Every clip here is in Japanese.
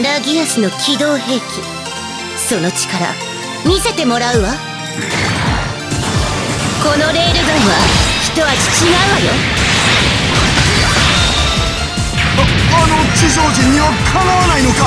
ラギアスの機動兵器、その力見せてもらうわ。このレールガンは一味違うわよ。 あの地上人にはかなわないのか。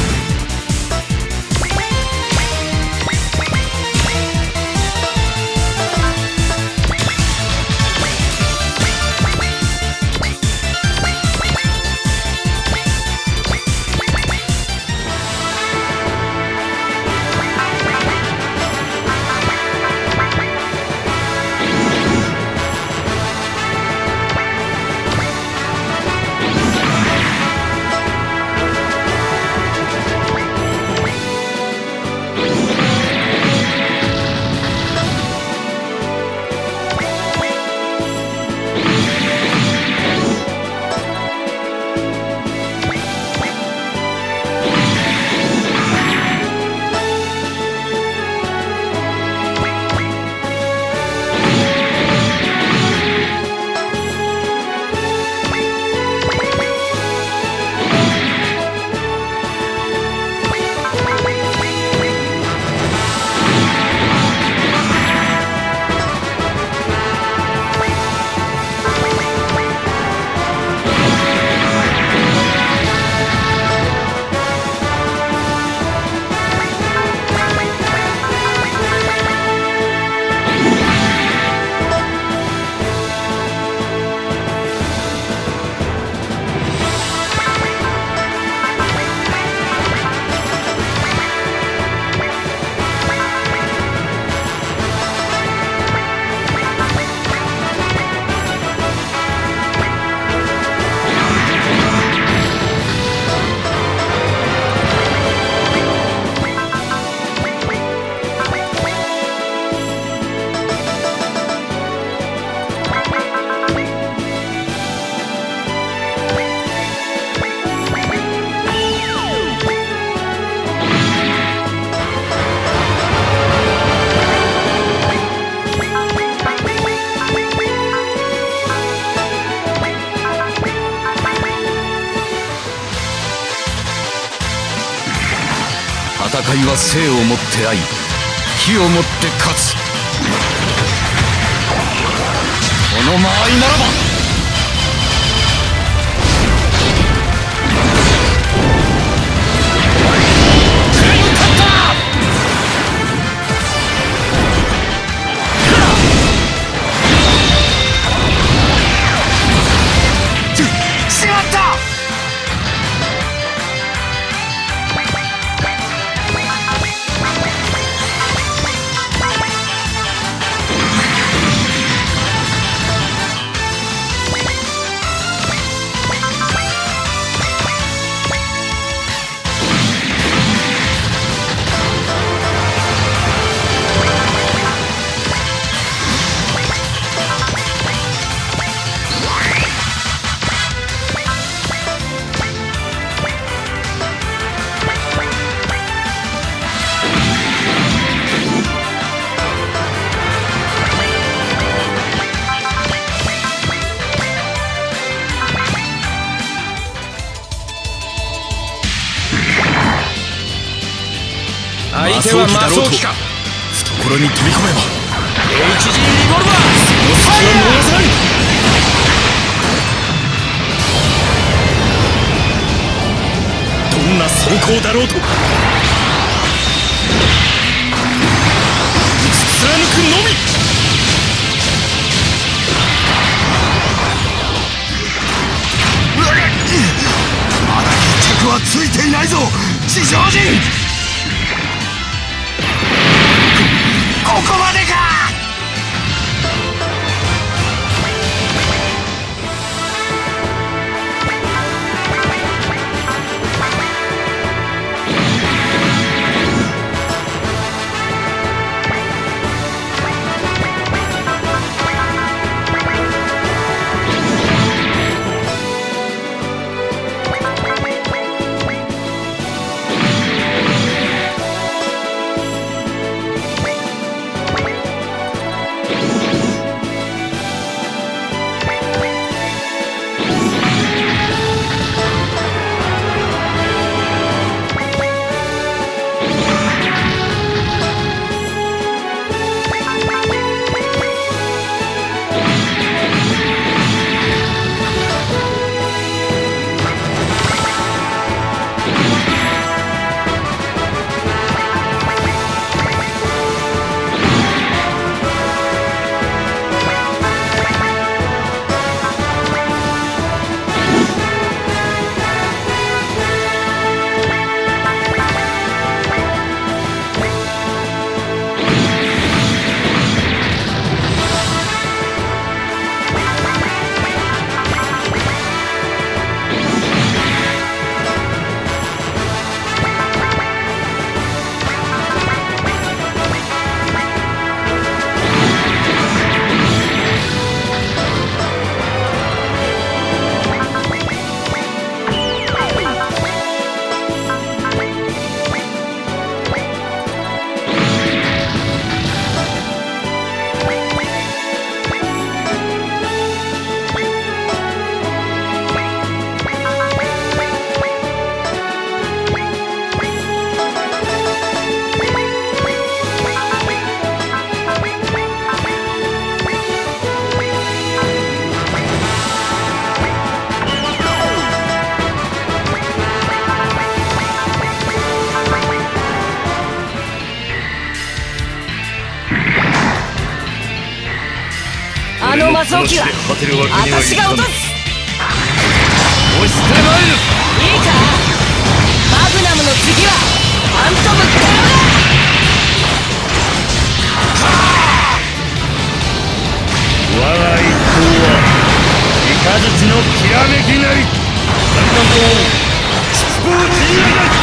戦いは生をもって愛、火をもって勝つ。この間合いならば相手は魔装機か。 懐に飛び込めば HG リボルバー、その隙は逃さない。どんな装甲だろうと貫くのみ。 まだ決着はついていないぞ地上人。ここまでか。 魔装機は果てるわけにはいかぬ。 私が落とす。 押し捨てまいる。 いいか、マグナムの次はファントムクラブだ。 我が一行は雷のきらめきなり。三冠王疾風陣内だ。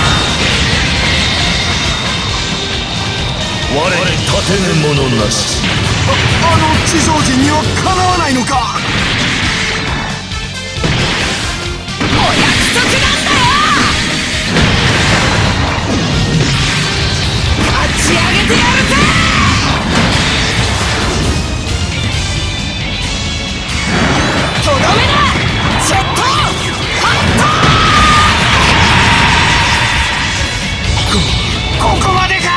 我立てぬ者なし。 あの地上人にはかなわないのか。 お約束なんだよ。立ち上げてやるぜ。とどめだジェットハンター。 ここまでか。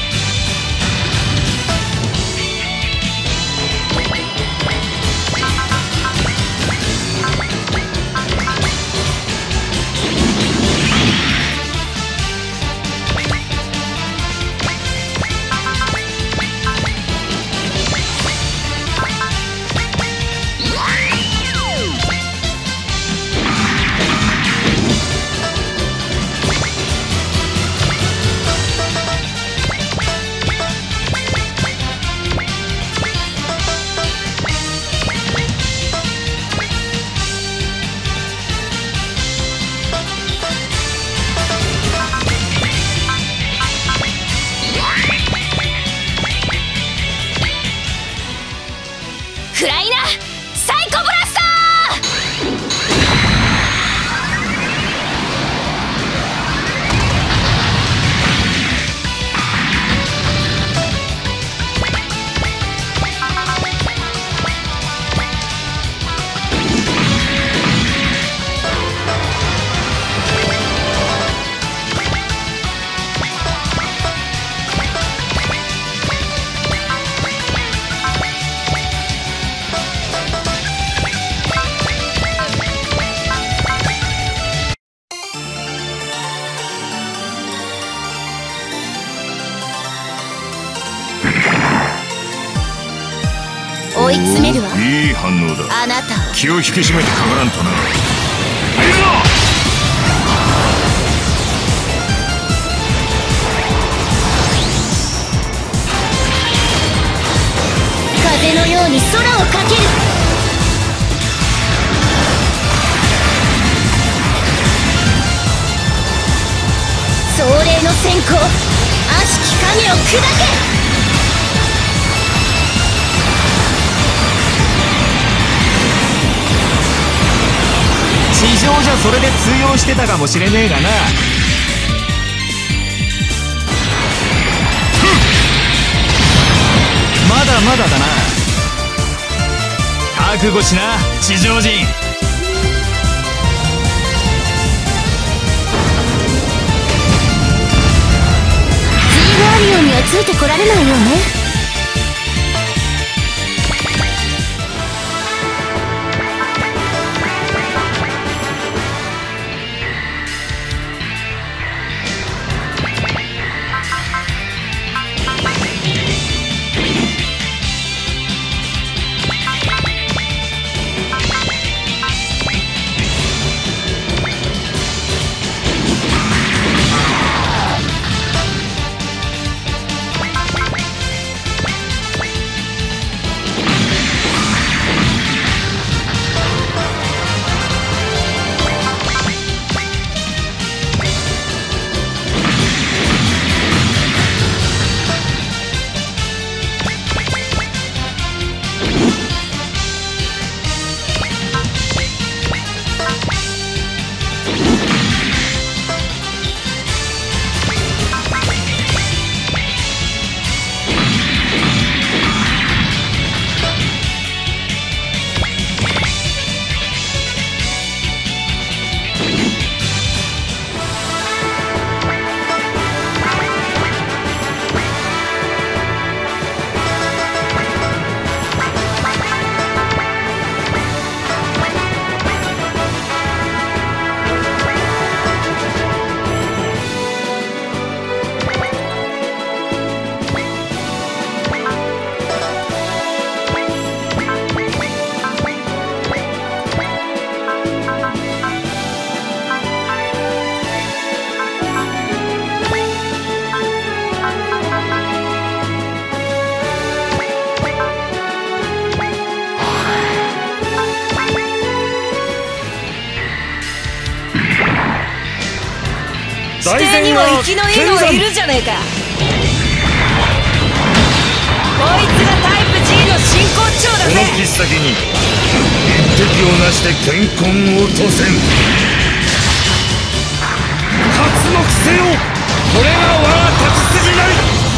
クライナサイコブラスタ追い詰めるわ。 いい反応だ。 あなたを気を引き締めてかからんとな。入るぞ。 風のように空をかける。壮麗の閃光、悪しき影を砕け。 地上じゃそれで通用してたかもしれねえがな。まだまだだな。覚悟しな地上人。 ジーガーリオンにはついてこられないよね。 地底にも生きのいいのがいるじゃねえか。こいつがタイプ G の真骨頂だぜ。 この切っ先に一滴をなして健康を落とせん。初の癖よ、これが我が立ち筋なり。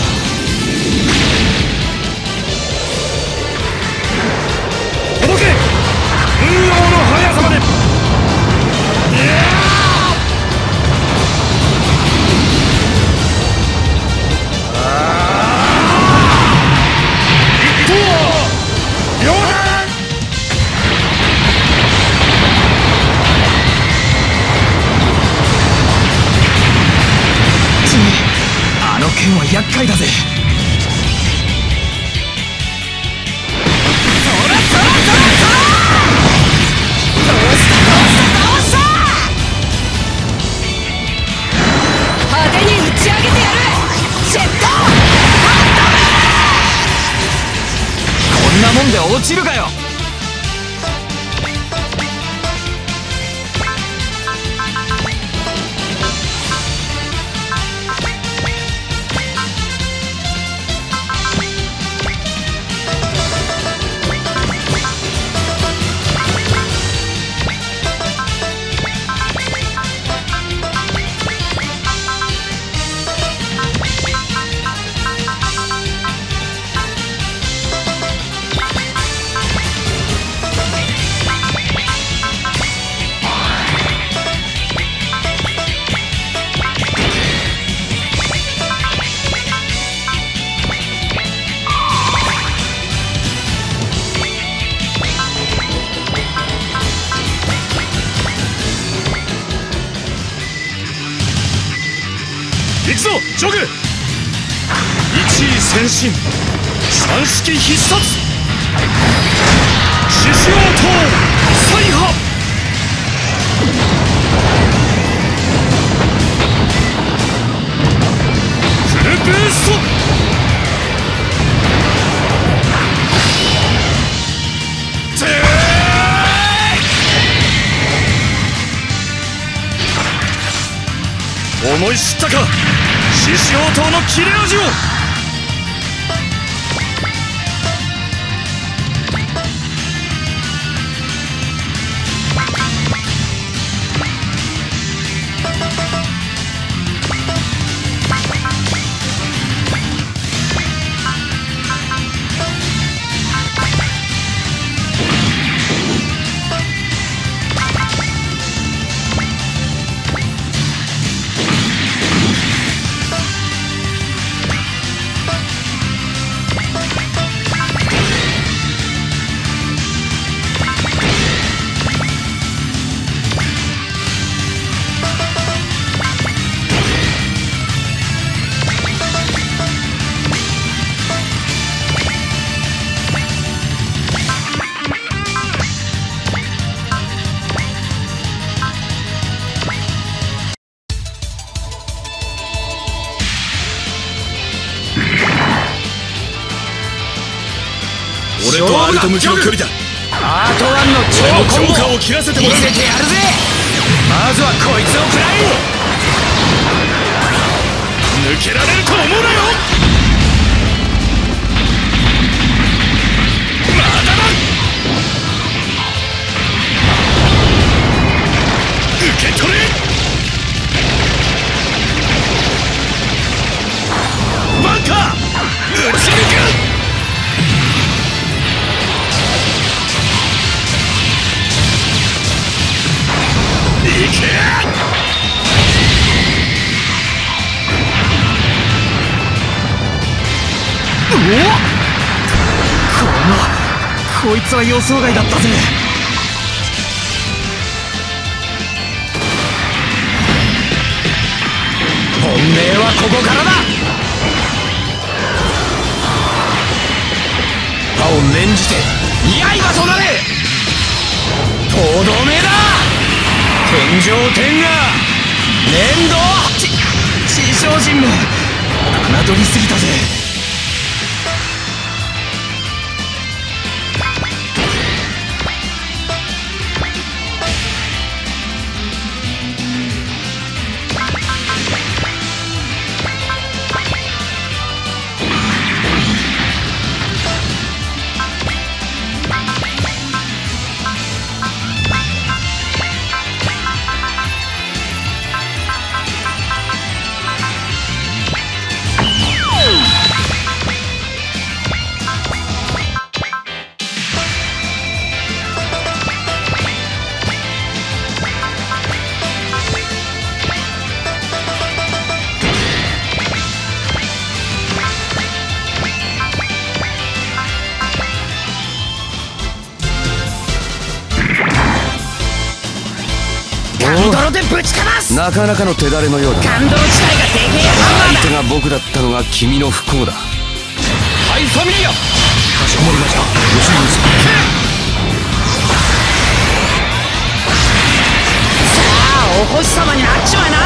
届け、運用の速さまで。 あの剣は厄介だぜ。 派手に打ち上げてやる。ジェットこんなもんで落ちるかよ。 行くぞジョグ。一位先進、三式必殺、獅子王刀彩波。フルブースト。思い知ったか、獅子王刀の切れ味を。俺とアルト向きの距離だ。 アートワンの超コンボジョーカーを切らせてもらう。 見せてやるぜ。まずはこいつを食らえ。 抜けられると思うなよ。まだだ。受け取れ。バンカー打ち抜く。いけ。 こいつは予想外だったぜ。 本命はここからだ。 歯を念じて刃となれ。とどめだ。天上天下粘土。 地上人も侮りすぎたぜ。 泥でぶちかます。 なかなかの手だれのようだ。 ガンドロ自体がでけえハンマーだ。 相手が僕だったのが君の不幸だ。 はい、ファミリア。かしこまりました。ご主人様。さあ、お星様になっちまいな。